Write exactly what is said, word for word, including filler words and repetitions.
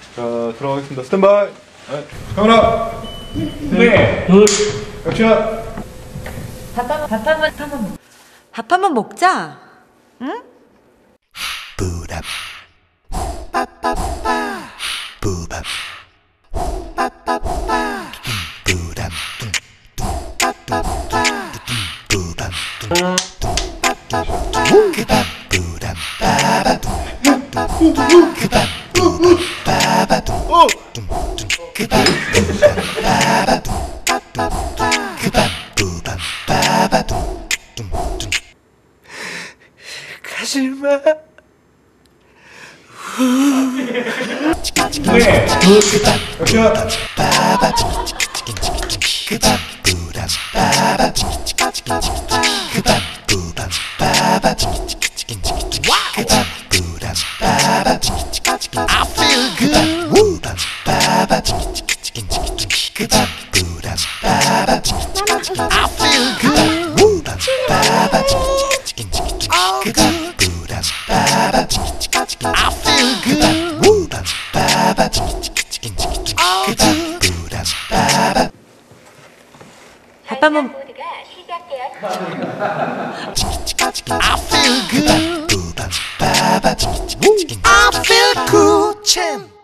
자, 들어가겠습니다. 스탠바이. 네. 카메라. 네. 액션. 밥 한번 밥 한번 밥 한번 밥 한번 먹자. 응? 부답 빠빠빠 부밥 빠빠빠 부답 부밥 그밥 부답 빠바 그밥 부밥 빠바 그밥 부밥 빠바 그밥 부밥 빠바 가지마. 네. 액션. I feel good. I feel good. All good. I feel good. All good. 밥 한번 I feel good. I feel Cuchen.